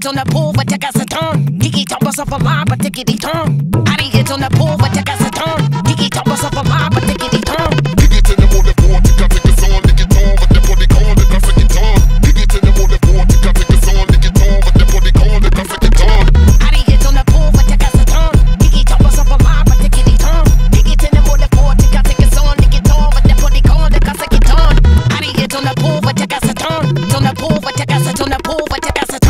get on the pool, but take us a ton. Kiki top us off a line, but take it tongue. I didn't get on the pool, but take us a ton. Kiki top us off a line, but take it tongue. Kiki till the more the poor, take a take us on, lick it on, but the body call it a second tongue. Kiki till the more the poor, take a take us on, lick it on, but the body call it a second tongue. I didn't get on the pool, but take us a ton. Kiki top us off a line, but take it tongue. Kiki till the more the poor, take a take us on, lick it on, but the body call it a second tongue. I didn't get on the pool, but take us a ton. On the pool, but take us a ton. The pool, but take us a ton.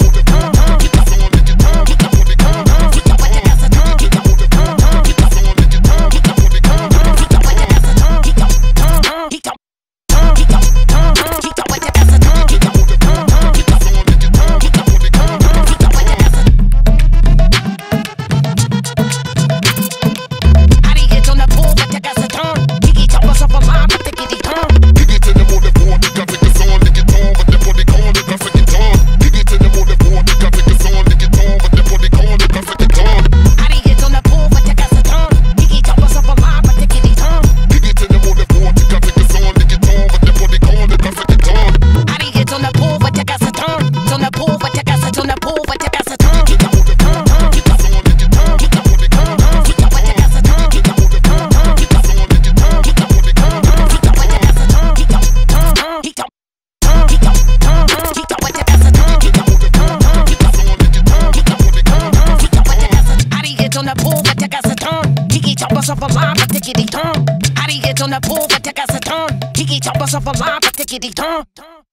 Off a line, but take it tongue. I didn't get on the pool, but take us a ton. Kiki chop us off a line, but take it tongue.